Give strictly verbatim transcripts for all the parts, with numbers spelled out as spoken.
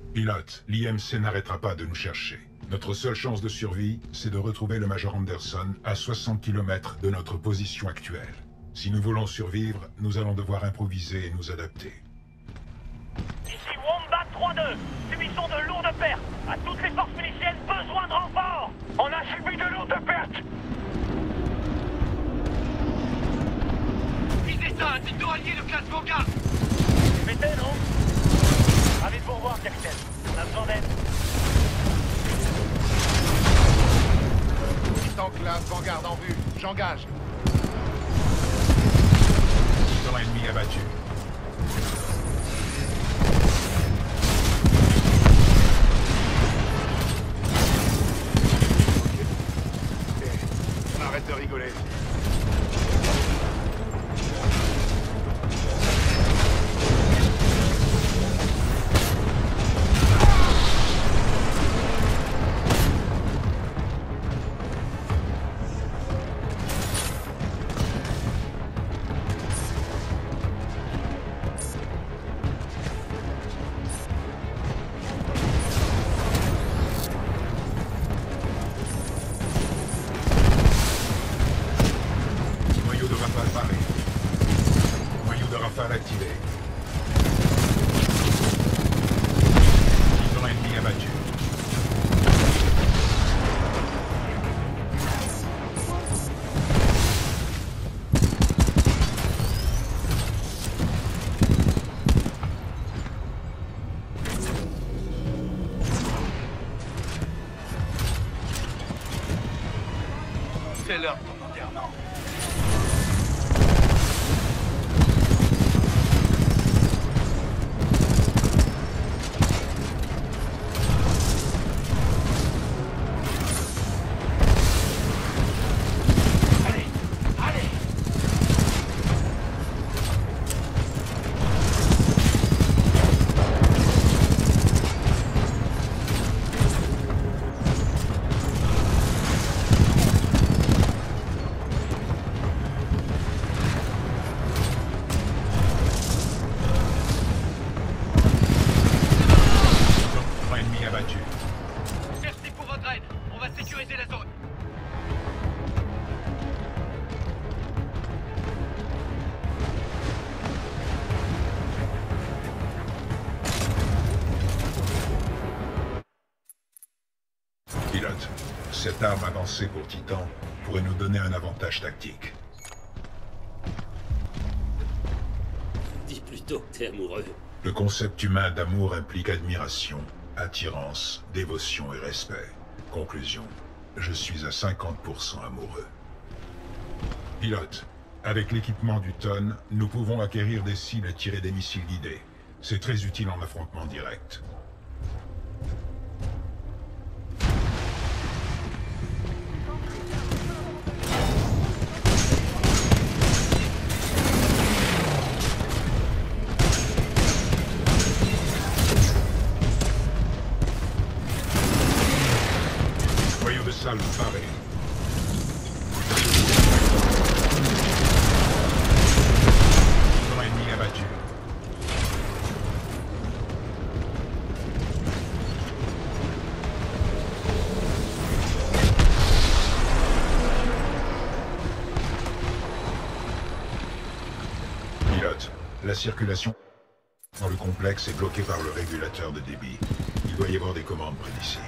Pilote, l'I M C n'arrêtera pas de nous chercher. Notre seule chance de survie, c'est de retrouver le Major Anderson à soixante kilomètres de notre position actuelle. Si nous voulons survivre, nous allons devoir improviser et nous adapter. Ici Wombat trois deux. Subissons de lourdes pertes. À toutes les forces miliciennes, besoin de renfort. On a subi de lourdes pertes. Visez ça, un dicto allié de classe Vanguard. Pété, non? Ravi de vous revoir, capitaine. On a besoin d'aide. En classe, Vanguard en vue. J'engage. Dans ennemi abattu. Ok. Arrête de rigoler. Activé. Dans ennemi abattu. C'est l'heure de ton enterrement. Merci pour votre aide. On va sécuriser la zone. Pilote, cette arme avancée pour Titan pourrait nous donner un avantage tactique. Dis plutôt que t'es amoureux. Le concept humain d'amour implique admiration, attirance, dévotion et respect. Conclusion, je suis à cinquante pour cent amoureux. Pilote, avec l'équipement du Tonne, nous pouvons acquérir des cibles et tirer des missiles guidés. C'est très utile en affrontement direct. Salle parée. Dans ennemi abattu. Pilote, la circulation dans le complexe est bloquée par le régulateur de débit. Il doit y avoir des commandes près d'ici.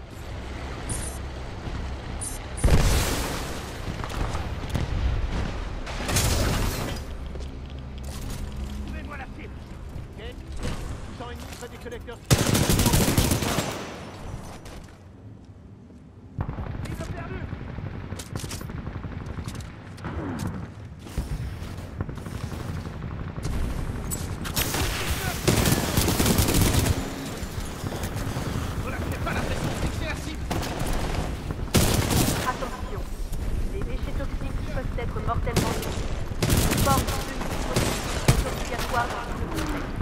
Mortellement forme de obligatoire dans le contexte.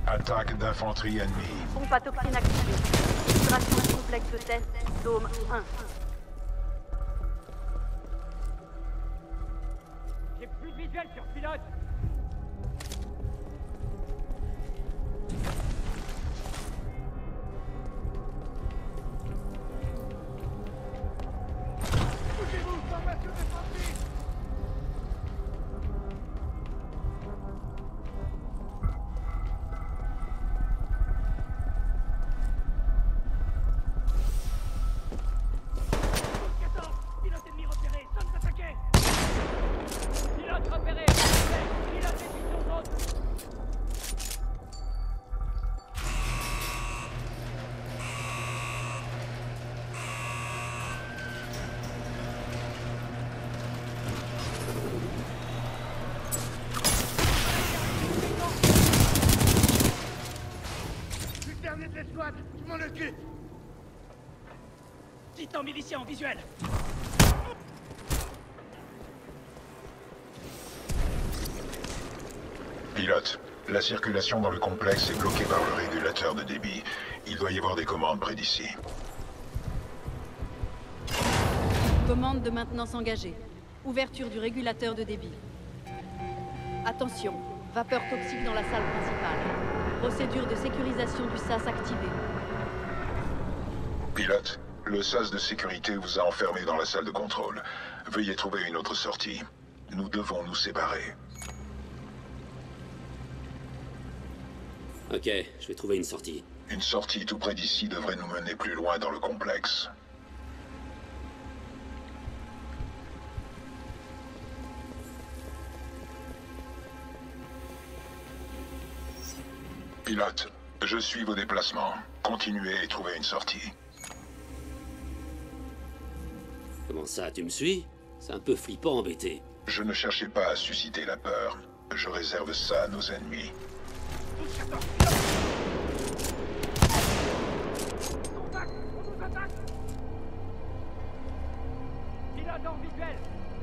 Attaque d'infanterie ennemie. Pompe à toxine activée. Structuration du complexe de test, Dôme un. J'ai plus de visuel sur pilote. Bougez-vous, formation défensive. quatorze, pilote ennemi repéré, sommes attaqués. Pilote repéré, pilote est sur zone. Je suis le dernier de l'escouade, je m'en occupe. Titan milicien en visuel. Pilote, la circulation dans le complexe est bloquée par le régulateur de débit. Il doit y avoir des commandes près d'ici. Commande de maintenance engagée. Ouverture du régulateur de débit. Attention, vapeur toxique dans la salle principale. Procédure de sécurisation du S A S activée. Pilote, le sas de sécurité vous a enfermé dans la salle de contrôle. Veuillez trouver une autre sortie. Nous devons nous séparer. Ok, je vais trouver une sortie. Une sortie tout près d'ici devrait nous mener plus loin dans le complexe. Pilote, je suis vos déplacements. Continuez et trouvez une sortie. Comment ça, tu me suis? C'est un peu flippant, embêté. Je ne cherchais pas à susciter la peur. Je réserve ça à nos ennemis. Contact, on nous attaque. Pilote en visuel.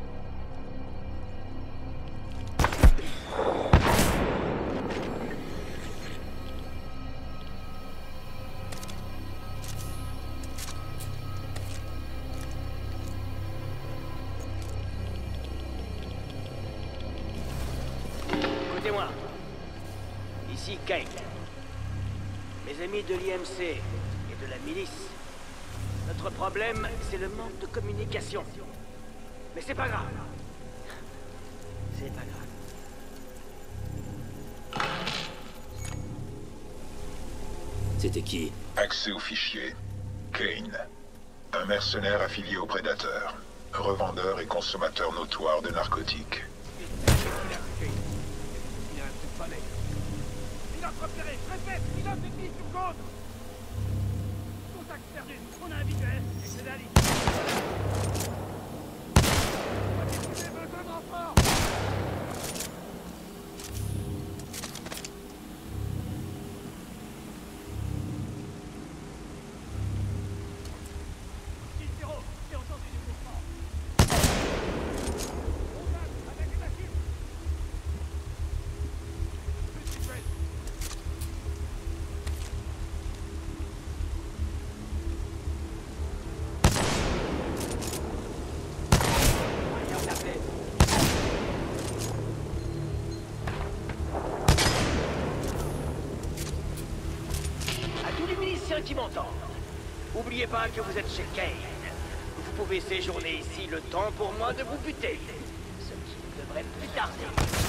Écoutez-moi. Ici Kate. Mes amis de l'I M C et de la milice. Notre problème, c'est le manque de communication. Mais c'est pas grave. C'est pas grave. C'était qui? Accès aux fichiers. Kane. Un mercenaire affilié aux prédateurs. Revendeur et consommateur notoire de narcotiques. Pilote repéré, je répète, pilote ennemi sur côte. Contact perdu, on a un visuel, et c'est la ligne. J'ai besoin de renfort. six zéro, j'ai entendu du mouvement. Contact avec la cible. Plus visuel. Voyons la tête. À tous les miliciens qui m'entendent, oubliez pas que vous êtes chez Kane. Vous pouvez séjourner ici le temps pour moi de vous buter. Ce qui ne devrait plus tarder.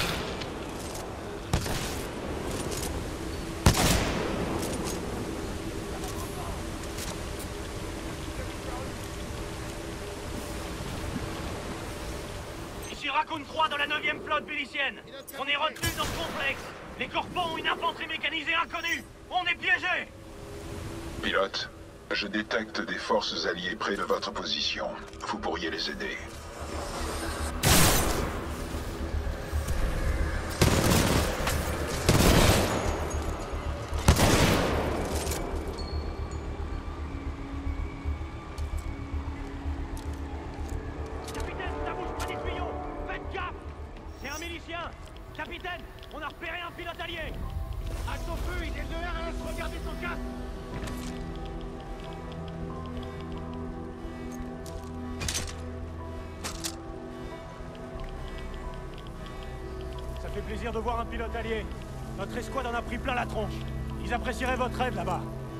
Ici Raccoon trois de la neuvième flotte milicienne. On est retenu dans ce complexe. Les corpons ont une infanterie mécanisée inconnue. On est piégés. Pilote, je détecte des forces alliées près de votre position. Vous pourriez les aider. Capitaine, ça bouge pas des tuyaux. Faites gaffe. C'est un milicien. Capitaine, on a repéré un pilote allié. Axe au feu, plaisir de voir un pilote allié. Notre escouade en a pris plein la tronche. Ils apprécieraient votre aide là-bas.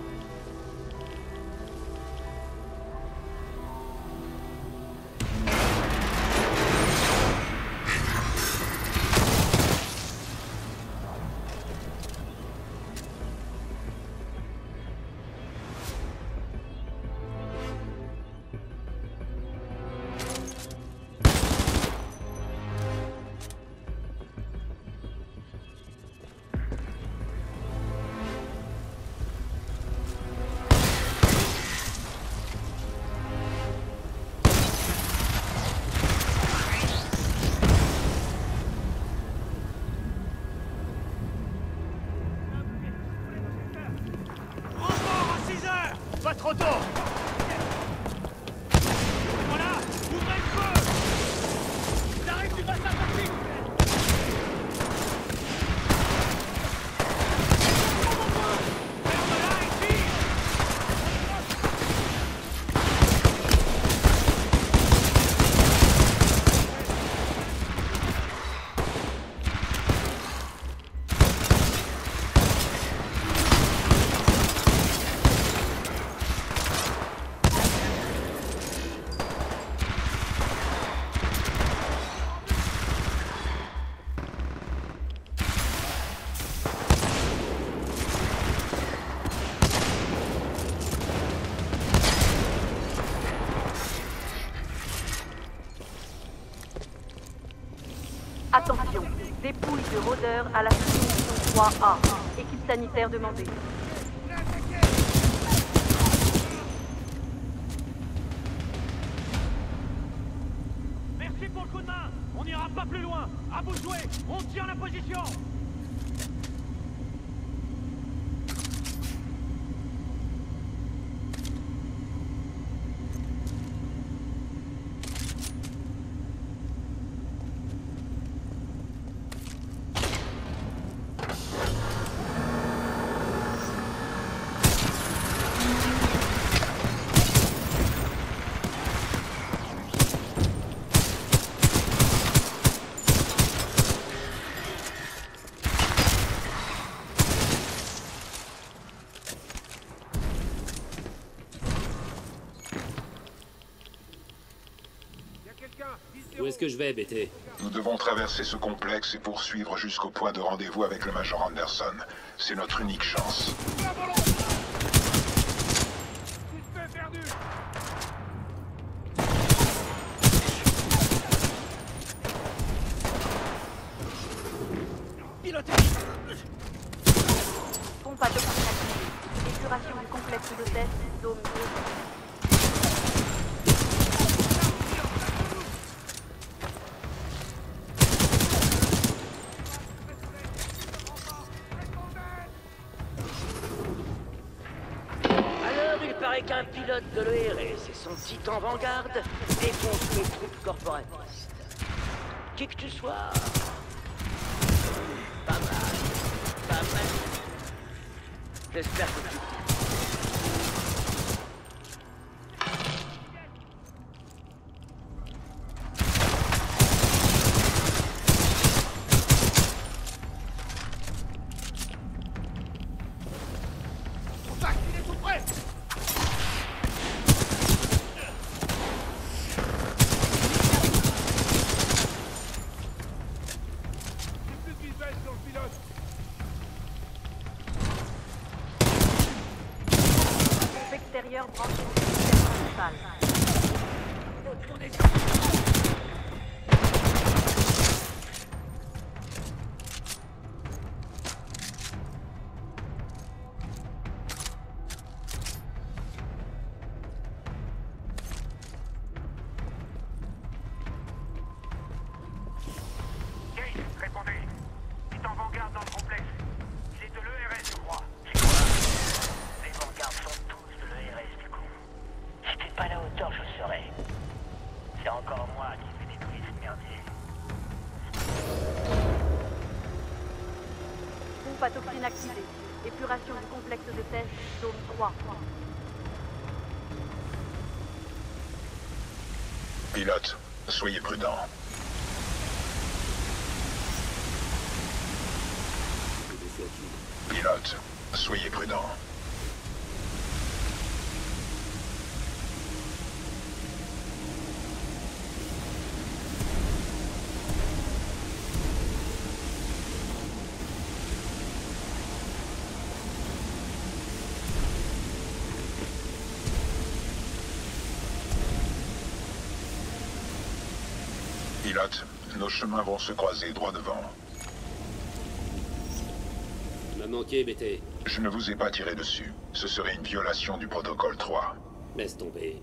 Pas trop tôt! Voilà! Ouvrez le feu! Ils arrivent du bassin de flic! Ferme-la et tire! Attention, dépouille de rôdeurs à la station trois A. Équipe sanitaire demandée. Merci pour le coup de main. On n'ira pas plus loin. À vous de jouer. On tient la position. Où est-ce que je vais, B T? Nous devons traverser ce complexe et poursuivre jusqu'au point de rendez-vous avec le Major Anderson. C'est notre unique chance. Suspect perdu! Pilotez! Pompe à toxine activée. Épuration du complexe de test, Dôme deux. Qu'un pilote de l'E R S et son titan Vanguard défonce les troupes corporatistes. Qui que tu sois... Pas mal. Pas mal. J'espère que tu... Contact, il est tout prêt! Extérieur branché au système principal. Kate, répondez. C'est en Vanguard dans le complexe. Il est de l'E R S, je crois. Les Vanguards sont tous de l'E R S, du coup. Si t'es pas à la hauteur, je serai. C'est encore moi qui fais détruire ce merdier. Pompe à toxine activée. Épuration du complexe de test, Dôme trois. Pilote, soyez prudent. Pilote, soyez prudent. Pilote, nos chemins vont se croiser droit devant. Tu m'as manqué, B T. Je ne vous ai pas tiré dessus. Ce serait une violation du protocole trois. Laisse tomber.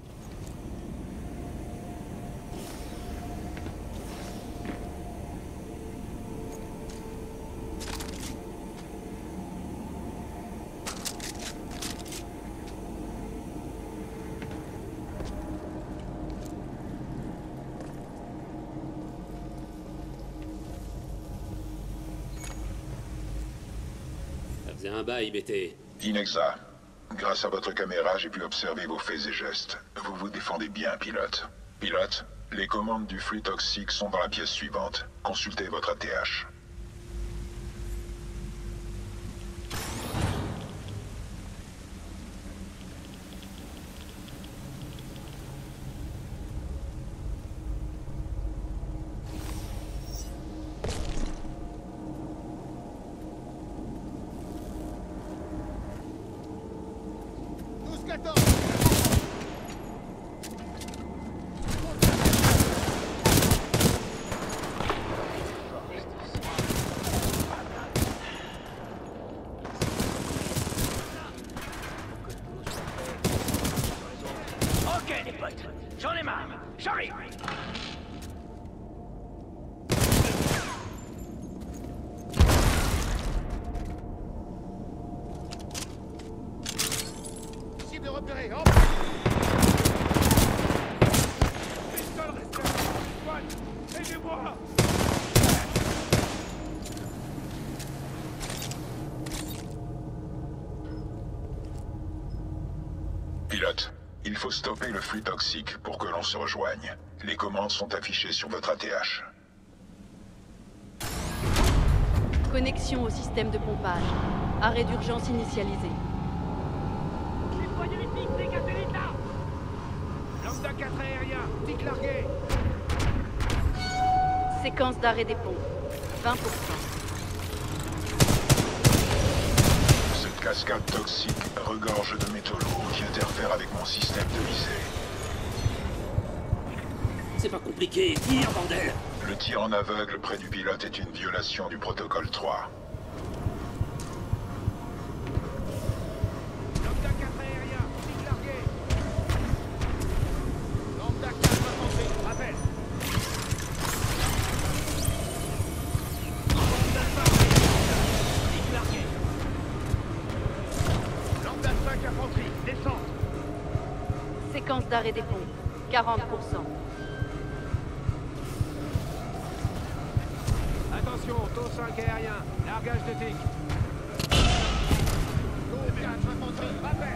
Ça faisait un bail, B T. Inexa, grâce à votre caméra, j'ai pu observer vos faits et gestes. Vous vous défendez bien, pilote. Pilote, les commandes du flux toxique sont dans la pièce suivante. Consultez votre A T H. Ok, les potes, j'en ai marre. J'arrive. Cible repérée, hop. Pistole restée. Squad, aidez-moi. Pilote, il faut stopper le flux toxique pour que l'on se rejoigne. Les commandes sont affichées sur votre A T H. Connexion au système de pompage. Arrêt d'urgence initialisé. Nettoyez les pics, dégagez les là. Lambda quatre aérien, tic largué. Séquence d'arrêt des pompes. vingt pour cent. Cette cascade toxique regorge de métaux lourds qui interfèrent avec mon système de visée. C'est pas compliqué, tire, bordel! Le tir en aveugle près du pilote est une violation du protocole trois. Lambda quatre aérien, tic largué. Lambda quatre infanterie, rappel. Lambda cinq aérien, tic largué. Lambda cinq infanterie, descente. Séquence d'arrêt des pompes. quarante pour cent. Attention, taux cinq aérien, largage de tic. Taux quatre infanterie, rappel.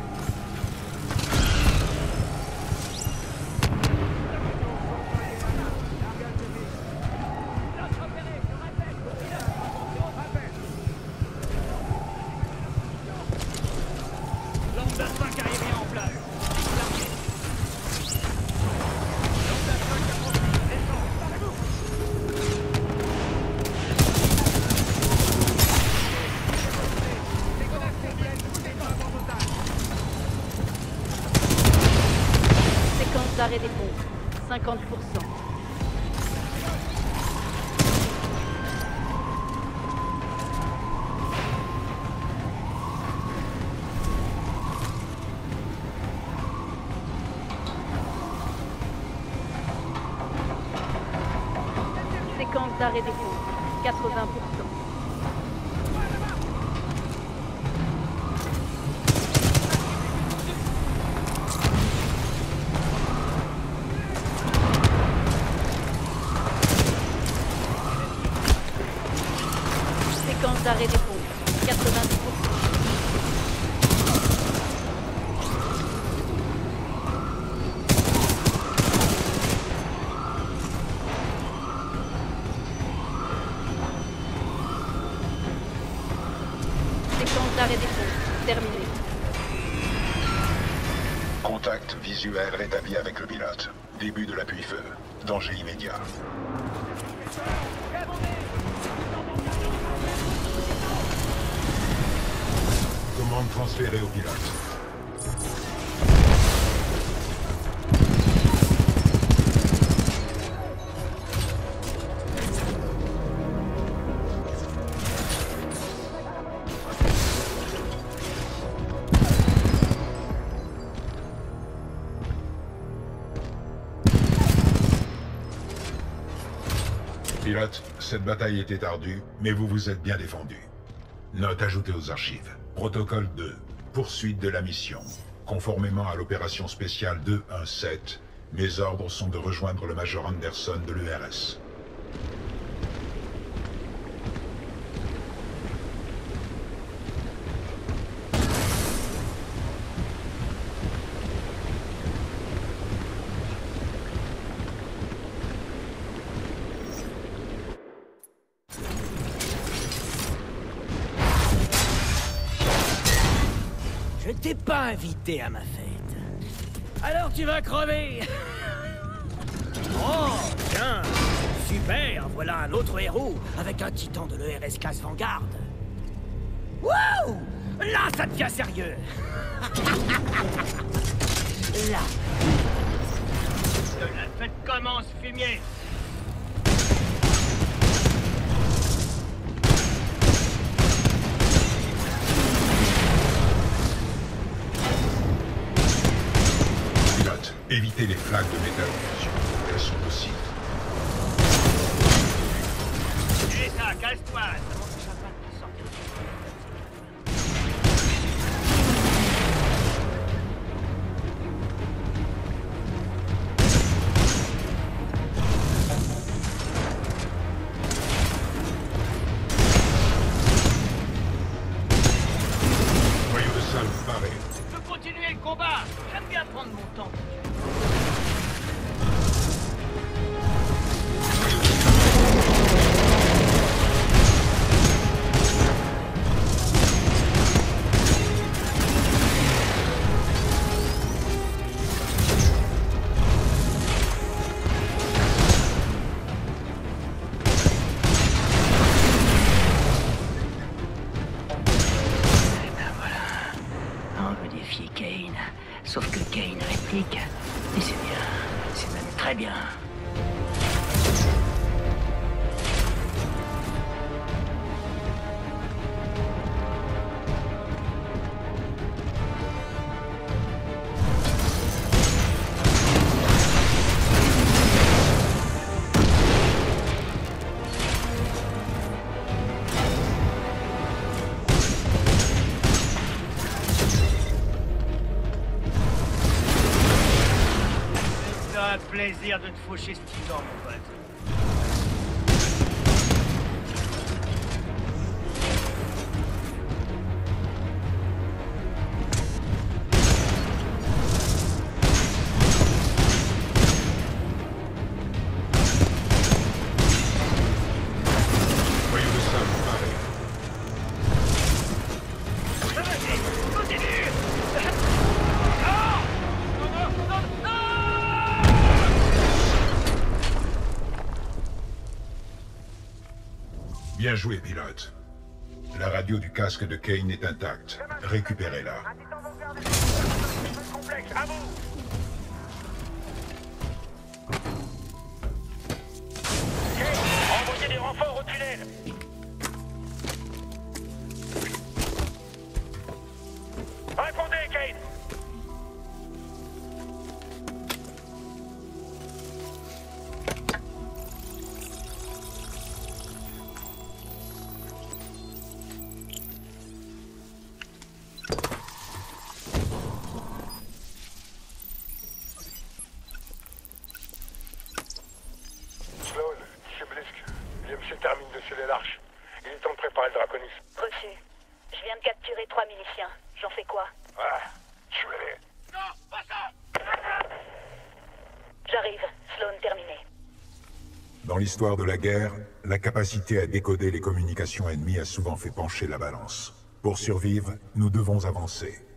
Largage de tic. Pilote repéré, je répète. Pilote, Rappel. Lambda cinq aérien en place. Largué. Lambda cinq infanterie, descente. Séquence d'arrêt des pompes. cinquante pour cent. Séquence d'arrêt des pompes. quatre-vingts pour cent. Séquence d'arrêt des pompes. quatre-vingt-dix pour cent. son. Terminé. Contact visuel rétabli avec le pilote. Début de l'appui-feu. Danger immédiat. Commande transférée au pilote. Pilote, cette bataille était ardue, mais vous vous êtes bien défendu. Note ajoutée aux archives. Protocole deux. Poursuite de la mission. Conformément à l'opération spéciale deux un sept, mes ordres sont de rejoindre le Major Anderson de l'U R S. Je t'ai pas invité à ma fête. Alors tu vas crever. Oh, tiens, super, voilà un autre héros avec un titan de l'E R S classe Vanguard. Wouh! Là, ça devient sérieux. Là. La fête commence, fumier. Évitez les flaques de métal en fusion. Elles sont possibles. Et ça, casse-toi. Ça m'empêchera pas de sortir. Noyau de salle paré. Je peux continuer le combat. J'aime bien prendre mon temps. Kane. Sauf que Kane réplique. Et c'est bien. C'est même très bien. Un plaisir de te faucher ce titan, mon pote. Noyau de salle paré. Vas-y, continue. Bien joué, pilote. La radio du casque de Kane est intacte. Récupérez-la. Un titan Vanguard est sur le complexe, à vous. Kane, envoyez des renforts au tunnel. Répondez, Kane. Sloan, c'est Blisk. L'I M C termine de sceller l'arche. Il est temps de préparer le Draconis. Reçu. Je viens de capturer trois miliciens. J'en fais quoi? Ah, tuez-les. Non, pas ça. J'arrive. Sloan terminé. Dans l'histoire de la guerre, la capacité à décoder les communications ennemies a souvent fait pencher la balance. Pour survivre, nous devons avancer.